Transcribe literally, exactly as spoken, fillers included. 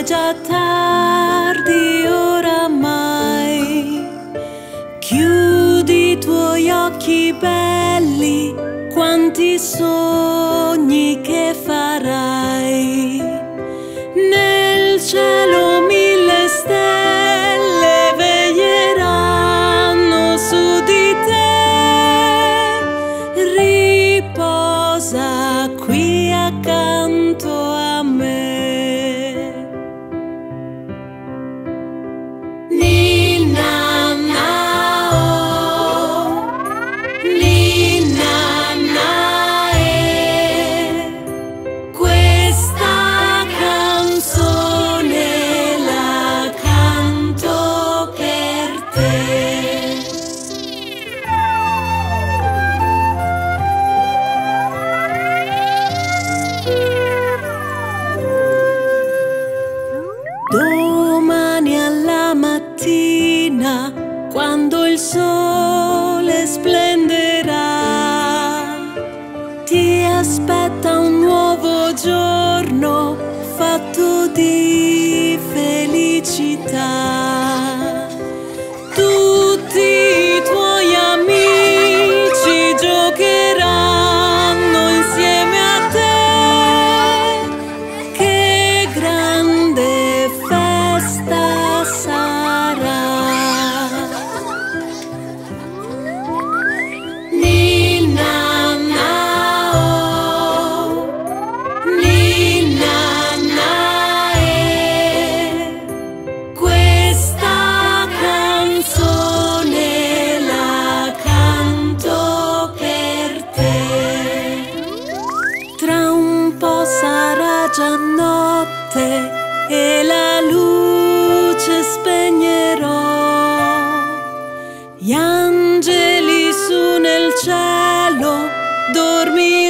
già tardi oramai. Chiudi i tuoi occhi belli, quanti sogni che farai. Nel cielo mille stelle veglieranno su di te. Riposa qui accanto a me. Ninna nao, ninna nae, questa canzone la canto per te. Domani alla mattina, quando il sole splenderà, ti aspetta un nuovo giorno fatto di felicità. Tutti i tuoi amici giocheranno insieme a te. Che grande festa sarà. Ninna nao, ninna nae, questa canzone la canto per te. Tra un po' sarà già notte e la luce spegnerò. Gli angeli su nel cielo dormiranno.